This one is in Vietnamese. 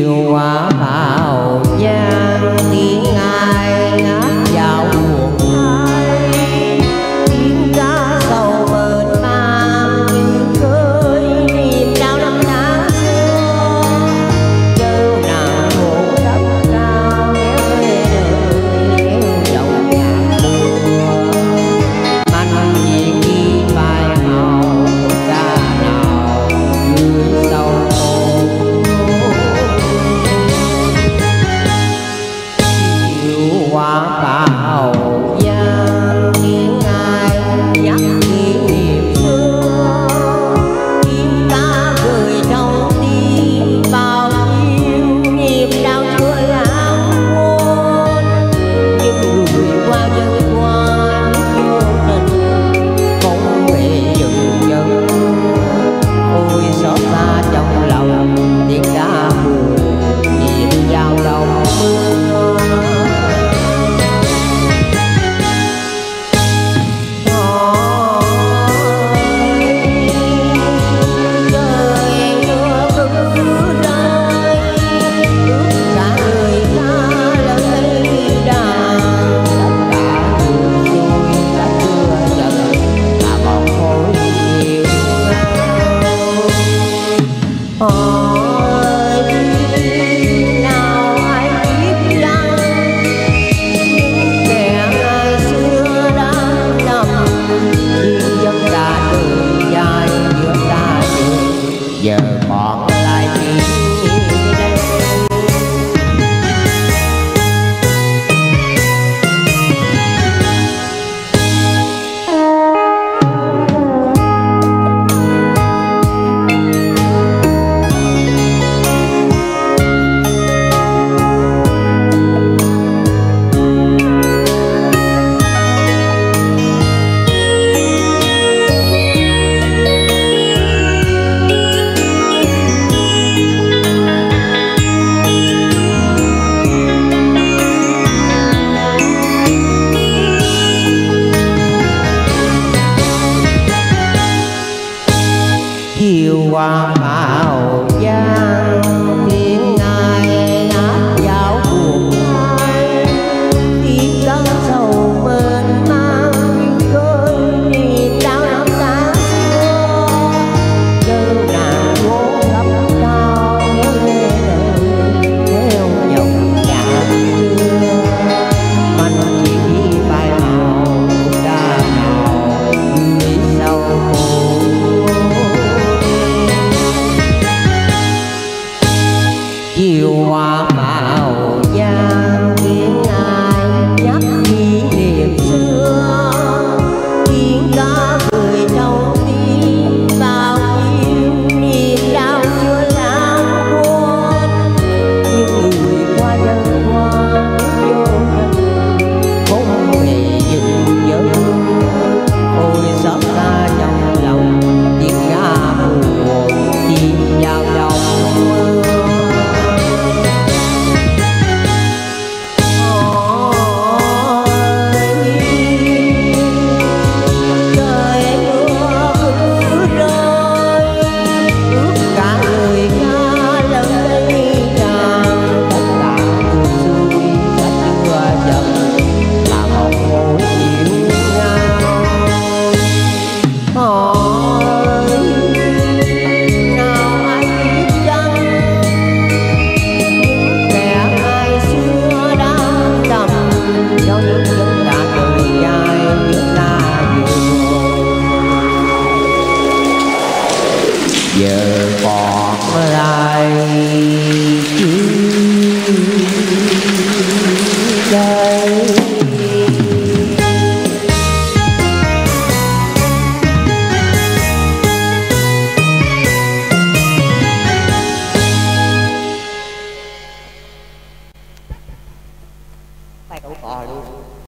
chiều qua vào giang tiếng ai ngát vào buồn ai tiếng ca sầu mơn man tiếng khơi niềm đau năm tháng xưa dâu nàng ngủ đất cao kéo về đời kéo dầu nhạc mùa man diện đi bài màu ca nào như sâu qua vào giang tiếng ai nhắc kỷ niệm xưa tiếng ta cười trong tim bao nhiêu niềm đau chưa lãng quên những người qua dân qua vô tình không về dừng chân ôi xót xa trong lòng tiếng ca buồn niềm giao lòng mưa. Nào ai biết rằng những kẻ ngày xưa đang nằm riêng dân ta đường dài giữa ta đường giờ còn lại chỉ đây. Chiều qua vào giang tiếng ai ngát vào buồn ai tiếng cơn sầu mênh mang cơn niềm đau năm tháng xưa dâu nàng ngố gấp cao kéo về đời theo dòng nhạc xưa mình chỉ đi bài màu ca nào gửi sâu chiều qua vào giang tiếng ai nhắc kỷ niệm xưa tiếng ca cười trong tim bao nhiêu niềm đau chưa lãng quên những người qua dân qua vô tình không về dừng chân ôi xót xa trong lòng tiếng ca buồn tiếng vào lòng mưa. Giờ còn lại chỉ đây. Tay cậu cò luôn.